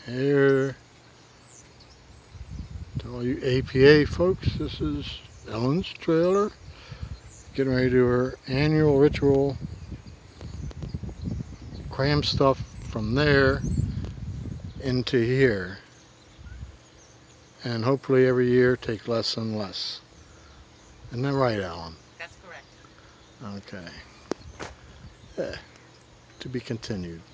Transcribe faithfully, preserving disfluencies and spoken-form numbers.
Here, to all you A P A folks, this is Ellen's trailer. Getting ready to do her annual ritual. Cram stuff from there into here. And hopefully every year take less and less. Isn't that right, Ellen? That's correct. Okay. Yeah. To be continued.